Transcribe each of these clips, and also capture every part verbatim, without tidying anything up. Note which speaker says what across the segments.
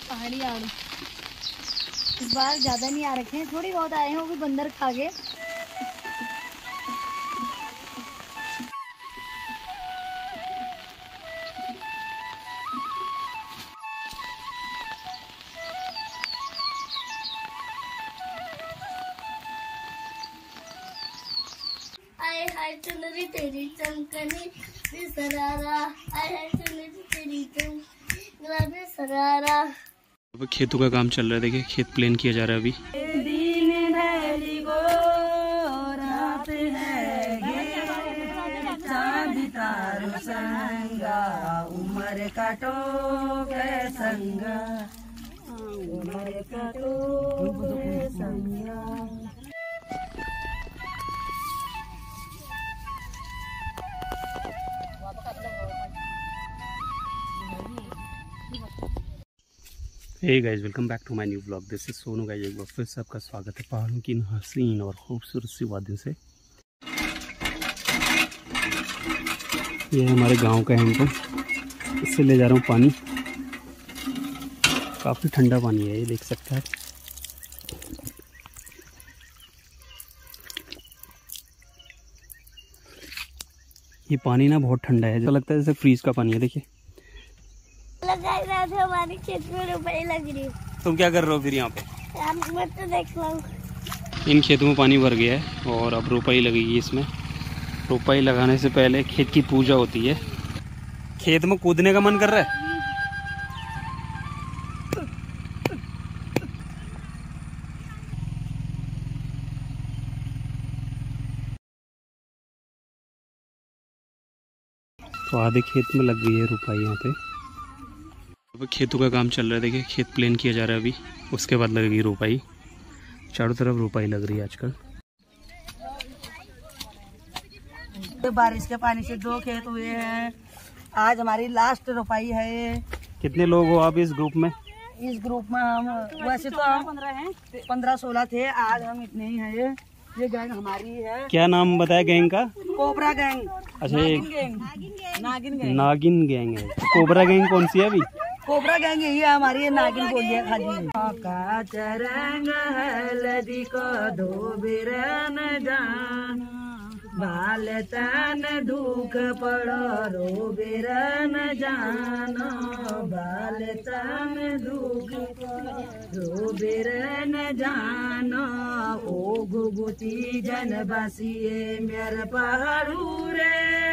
Speaker 1: पहाड़ी आड़ू इस बार ज्यादा नहीं आ रखे हैं, थोड़ी बहुत आए हैं, वो भी बंदर खा गए।
Speaker 2: आए हाय चुनरी तेरी चमकनी सरारा, आए हाय चुनरी तेरी चमकनी सरारा।
Speaker 3: अब खेतों का काम चल रहा है, देखिए खेत प्लेन किया जा रहा है अभी।
Speaker 4: दिन ढली गो रात है गे, चांद तारो संगा, उमर काटो के संगा, उमर काटो के संगा।
Speaker 3: Hey guys, welcome back to my new blog. This is Sonu guys. एक बार फिर से आपका स्वागत है पहाड़ों की इन हसीन और खूबसूरत सी वादियों से। ये हमारे गांव का हैंडपंप, इससे ले जा रहा हूँ पानी। काफ़ी ठंडा पानी है, ये देख सकते हैं। ये पानी ना बहुत ठंडा है, जो लगता है जैसे फ्रीज का पानी है। देखिए
Speaker 2: लगाई रहा था, हमारे खेत में रुपए लग रही।
Speaker 3: तुम क्या कर रहे हो फिर यहाँ पे?
Speaker 2: मैं तो देख लो।
Speaker 3: इन खेतों में पानी भर गया है और अब रोपाई लगेगी। इसमें रोपाई लगाने से पहले खेत की पूजा होती है। खेत में कूदने का मन कर रहा है। तो आधे खेत में लग गई है रोपाई यहाँ पे। अब खेतों का काम चल रहा है, देखिए खेत प्लेन किया जा रहा है अभी, उसके बाद लगेगी रोपाई। चारों तरफ रोपाई लग रही है आजकल।
Speaker 4: तो बारिश के पानी से दो खेत हुए हैं, आज हमारी लास्ट रोपाई है।
Speaker 3: कितने लोग हो आप इस ग्रुप में?
Speaker 4: इस ग्रुप में हम वैसे तो हम पंद्रह हैं, पंद्रह सोलह थे, आज हम इतने ही हैं। ये गैंग हमारी है।
Speaker 3: क्या नाम बताया गैंग का?
Speaker 4: Cobra gang.
Speaker 3: अच्छा, ये
Speaker 4: नागिन गैंग।
Speaker 3: नागिन गैंग है। कोबरा गैंग कौन सी है अभी?
Speaker 4: कोबरा गैंग यही है हमारी, ये नागिन बोली है खाली। का चरंग हल्दी को धोबिर न जान, बाल तन दुख पड़ो रोबिर न जानो, बाल तन दुख रोबिर न जानो। ओ गुगुती जनबासिए मेरे पहाड़ू रे,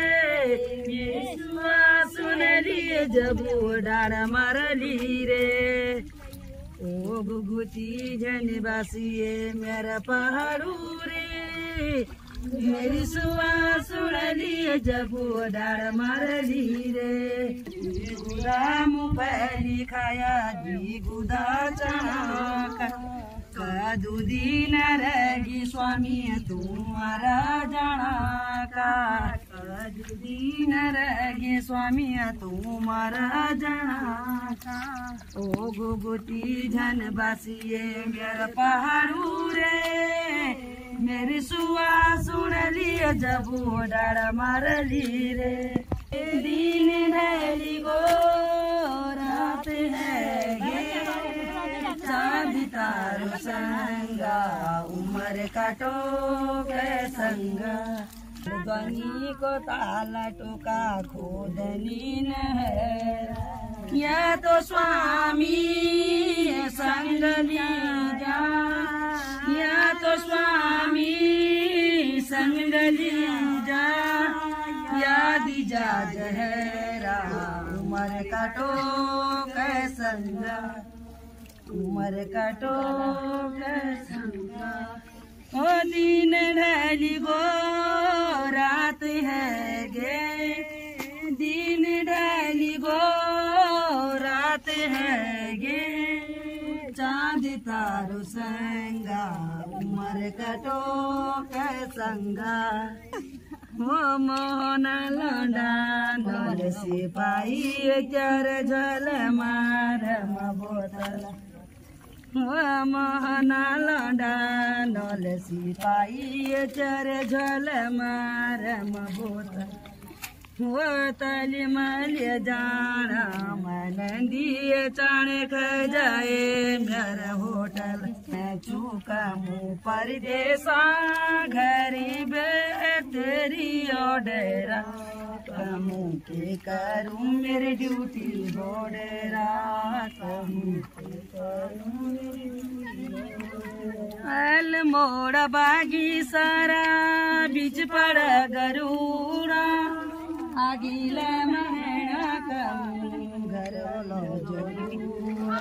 Speaker 4: सुन लिए जबू डाड़ मरली रे। ओ गुगुती जनबासिए मेरे पहाड़ू रे, मेरी सुआ सुन लिए जबू डाड़ मरली रे। गुदा मुफली खाया जी गुदा चाका, कदू दीन रहेगी स्वामी तुम्हारा जाना का, कदू दीन रहेगी स्वामी तुम्हारा जाना का। ओ गुगुती झन बासिए मेरा पहाड़ू रे, मेरी सुआ सुन लिए जबू डाड़ मारली रे। दिन ढली गो रात है गे, चांद तारो संगा, उमर काटो के संगा। गनी को ताला टोका खोदनी न है, या तो स्वामी संग लिया जा, या तो स्वामी संग लिया जा। याद जा जहरा उमर काटो के संगा, उमर काटो के संगा। ओ दिन ढली गो रात है गे, दिन ढली गो रात है गे, चांद तारो संगा, उमर काटो के संगा। हो मोहन लौंडा नल सिपाही चर झल मारम बोतल, मोहन लौंडा नल सिपाही चर झल मारम बोतल। वो तली मलिए जाना मनंदी चाणे ख जाए मेरा होटल मैं चूका मुँह परदेसा गरीब तेरी ओडेरा कमू के करूँ मेरी ड्यूटी बोडेरा कमू के करूँ अल मोड़ा बागी सारा बीच पड़ गरूड़ा आगिला महना कमू घर लो जरूरा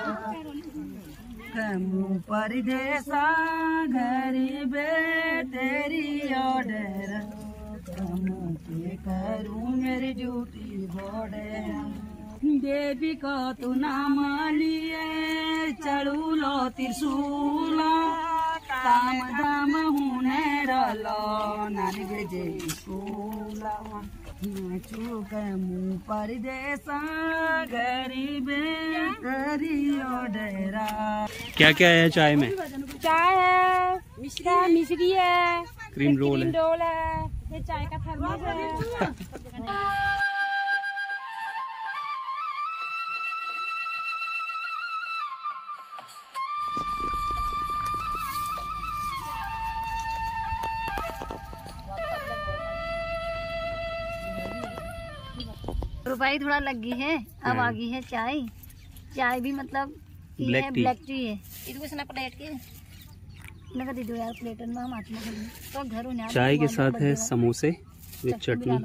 Speaker 4: कमू परदेसा गरीब तेरी ऑर्डर कमू के करूँ मेरी ड्यूटी बोडेरा देवी को तू नाम लिए चढ़ू लो त्रिशूला काम दाम हुने रलो नानी भेजे स्कूला चूक मुँह परदेसा गरीब करियो डेरा।
Speaker 3: क्या क्या है चाय में?
Speaker 2: चाय है, मिश्री मिश्री है,
Speaker 3: क्रीम रोल है,
Speaker 2: क्रीम रोल है, ये चाय का थर्मस है।
Speaker 1: रुपए थोड़ा लगी है, अब
Speaker 3: हाँ।
Speaker 1: आ गई है चाय। चाय भी मतलब ये
Speaker 3: ब्लैक
Speaker 1: है,
Speaker 3: टी।
Speaker 1: ब्लैक टी है। इसको प्लेट के लगा दीजिए यार, प्लेटन में हम आत्मा तो घर होने
Speaker 3: चाय के साथ है समोसे विद चटनी।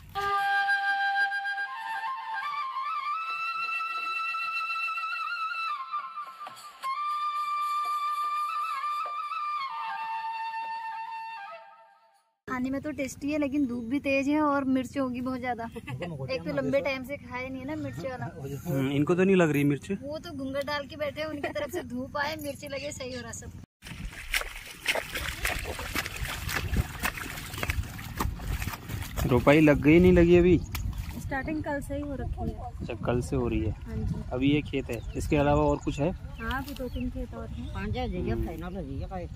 Speaker 1: खाने में तो टेस्टी है, लेकिन धूप भी तेज है और मिर्च होगी बहुत ज्यादा। एक तो लंबे टाइम से खाए नहीं है ना मिर्च वाला।
Speaker 3: इनको तो नहीं लग रही मिर्च?
Speaker 1: वो तो घूंघट डाल के बैठे हैं, उनकी तरफ से धूप आए, मिर्च लगे, सही हो रहा सब।
Speaker 3: रोपाई लग गई नहीं लगी अभी?
Speaker 2: स्टार्टिंग कल से ही हो रखी है।
Speaker 3: अच्छा, कल से हो रही है।
Speaker 2: हाँ जी।
Speaker 3: अभी ये खेत है, इसके अलावा और कुछ है?
Speaker 2: हाँ, भी दो तीन खेत और हैं।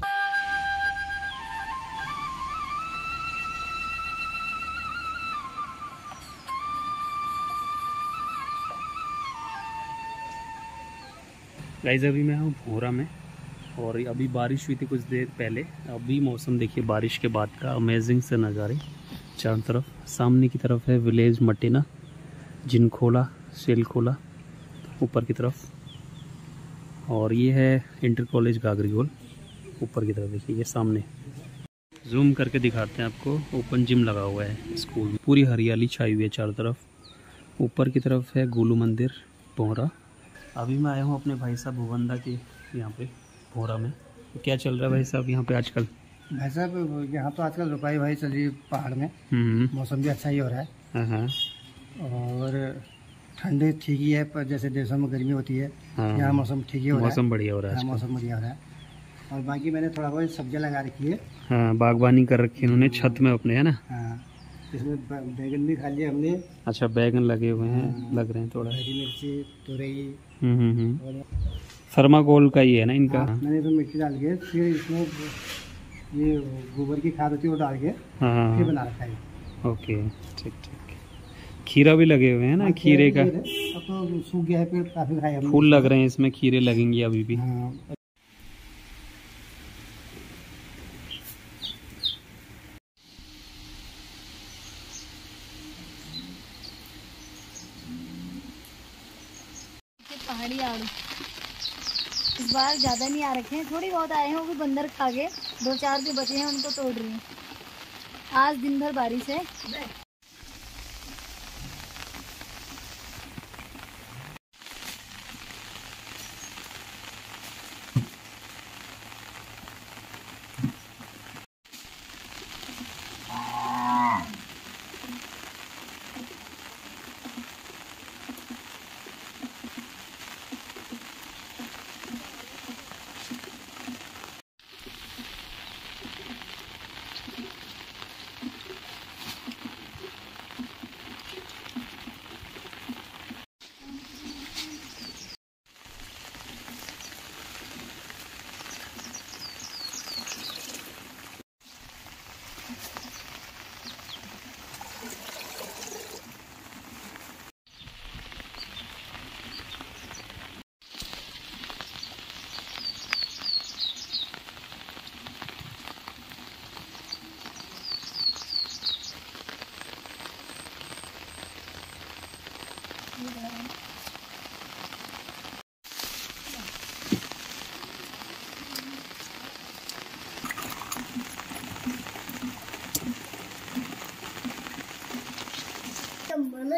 Speaker 3: गाइस अभी मैं हूँ भोरा में और अभी बारिश हुई थी कुछ देर पहले। अभी मौसम देखिए बारिश के बाद का अमेजिंग से नज़ारे चारों तरफ। सामने की तरफ है विलेज मटेना, जिनखोला, सेलखोला ऊपर की तरफ, और ये है इंटर कॉलेज गागरीगोल ऊपर की तरफ। देखिए ये सामने जूम करके दिखाते हैं आपको, ओपन जिम लगा हुआ है स्कूल में। पूरी हरियाली छाई हुई है चारों तरफ। ऊपर की तरफ है गोलू मंदिर भोरा। अभी मैं आया हूँ अपने भाई साहब भुवंदा के यहाँ पे भोरा में। तो क्या चल रहा है भाई साहब यहाँ पे आजकल?
Speaker 5: भाई साहब यहाँ तो आजकल रुपाई भाई चल रही है पहाड़ में।
Speaker 3: हम्म।
Speaker 5: मौसम भी अच्छा ही हो रहा है।
Speaker 3: हाँ हाँ।
Speaker 5: और ठंड ठीक ही है, पर जैसे देशों में गर्मी होती है
Speaker 3: हाँ।
Speaker 5: यहाँ मौसम ठीक ही हो रहा है।
Speaker 3: मौसम बढ़िया हो रहा है
Speaker 5: हाँ,
Speaker 3: आजकल।
Speaker 5: मौसम बढ़िया हो रहा है। और बाकी मैंने थोड़ा बहुत सब्जियाँ लगा रखी है।
Speaker 3: हाँ, बागवानी कर रखी है उन्होंने छत में अपने, है ना?
Speaker 5: हाँ, इसमें ब- बैगन भी खा लिया हमने।
Speaker 3: अच्छा, बैगन लगे हुए हैं, लग रहे हैं थोड़ा।
Speaker 5: हरी मिर्ची, तुरई
Speaker 3: हम्म हम्म हम्म।
Speaker 5: और
Speaker 3: थर्माकोल का ही है ना इनका?
Speaker 5: हाँ, मैंने इसमें मिट्टी डाल के फिर इसमें ये गोबर की खाद होती है वो डाल के
Speaker 3: हाँ हाँ
Speaker 5: फिर
Speaker 3: हाँ।
Speaker 5: बना रखा है।
Speaker 3: ओके, ठीक ठीक। खीरा भी लगे हुए हैं ना? खीरे का
Speaker 5: अब तो सूख गया है पेड़, काफी खाए हमने।
Speaker 3: फूल लग रहे हैं इसमें, खीरे लगेंगे अभी भी।
Speaker 5: हाँ,
Speaker 1: पहाड़ी आड़ू इस बार ज्यादा नहीं आ रखे हैं, थोड़ी बहुत आए हैं, वो भी बंदर खा गए। दो चार जो बचे हैं उनको तोड़ रही हैं। आज दिन भर बारिश है।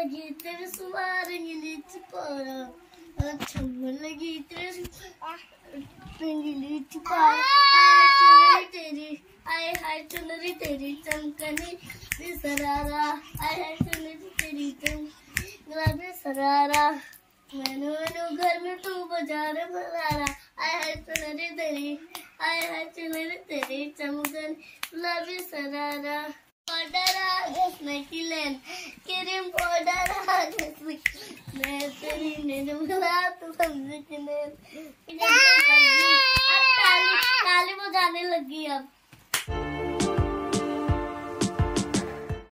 Speaker 2: लगी तेरे सुमार रंगीली चिपारा छम्मन लगी तेरे रंगीली चिपारा आए चुनरी तेरी आए हाय चुनरी तेरी चमकनी सरारा आए हाय चुनरी तेरी चमकनी सरारा मैनू मैनू घर में तू बाजार बजारा आए हाय चुनरी तेरी आए हाय चुनरी तेरी चमकन गुलाबी सरारा पाउडर आ घसने की लेन क्रीम पाउडर आ घसने मैं तेरी निर्मला तू समझ के लेन अब ताली ताली बजाने लगी अब